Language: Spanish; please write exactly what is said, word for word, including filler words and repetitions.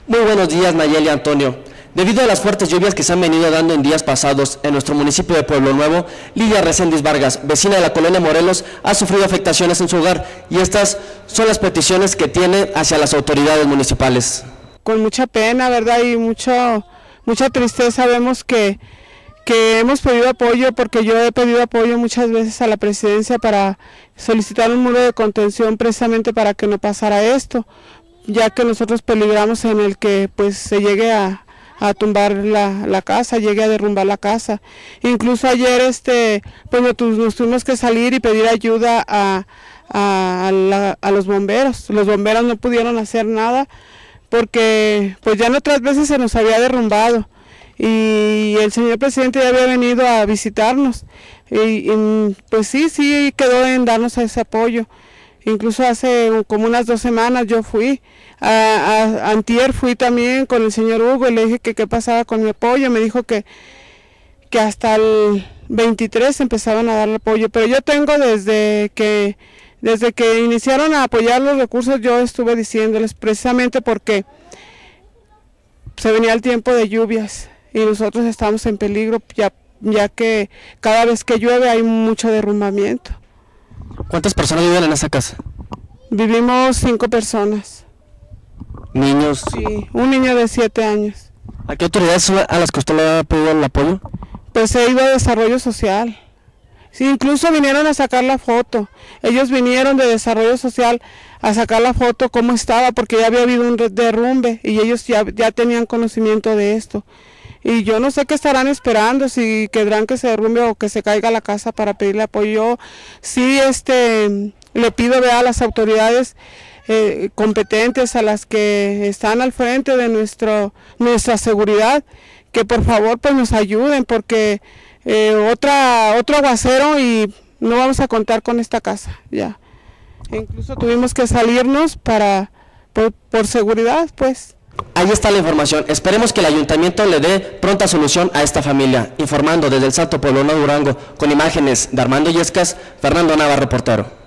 Muy buenos días, Nayeli Antonio. Debido a las fuertes lluvias que se han venido dando en días pasados en nuestro municipio de Pueblo Nuevo, Lidia Reséndiz Vargas, vecina de la colonia Morelos, ha sufrido afectaciones en su hogar y estas son las peticiones que tiene hacia las autoridades municipales. Con mucha pena, ¿verdad? Y mucho, mucha tristeza vemos que, que hemos pedido apoyo, porque yo he pedido apoyo muchas veces a la presidencia para solicitar un muro de contención precisamente para que no pasara esto, ya que nosotros peligramos en el que pues se llegue a, a tumbar la, la casa, llegue a derrumbar la casa. Incluso ayer este, pues nos, nos tuvimos que salir y pedir ayuda a, a, a, la, a los bomberos. Los bomberos no pudieron hacer nada porque pues ya en otras veces se nos había derrumbado y el señor presidente ya había venido a visitarnos y, y pues sí, sí quedó en darnos ese apoyo. Incluso hace como unas dos semanas yo fui, a, a, antier fui también con el señor Hugo y le dije que qué pasaba con mi apoyo. Me dijo que, que hasta el veintitrés empezaban a dar el apoyo, pero yo tengo desde que, desde que iniciaron a apoyar los recursos, yo estuve diciéndoles precisamente porque se venía el tiempo de lluvias y nosotros estamos en peligro ya, ya que cada vez que llueve hay mucho derrumbamiento. ¿Cuántas personas viven en esa casa? Vivimos cinco personas. ¿Niños? Sí, un niño de siete años. ¿A qué autoridades son a las que usted le ha pedido el apoyo? Pues he ido a Desarrollo Social. Sí, incluso vinieron a sacar la foto. Ellos vinieron de Desarrollo Social a sacar la foto cómo estaba, porque ya había habido un derrumbe y ellos ya, ya tenían conocimiento de esto. Y yo no sé qué estarán esperando, si querrán que se derrumbe o que se caiga la casa para pedirle apoyo. Yo sí este, le pido vea, a las autoridades eh, competentes, a las que están al frente de nuestro, nuestra seguridad, que por favor pues nos ayuden, porque eh, otra, otro aguacero y no vamos a contar con esta casa ya. E incluso tuvimos que salirnos para, por, por seguridad pues. Ahí está la información. Esperemos que el ayuntamiento le dé pronta solución a esta familia. Informando desde el Salto Pueblo Nuevo Durango, con imágenes de Armando Yescas, Fernando Nava, reportero.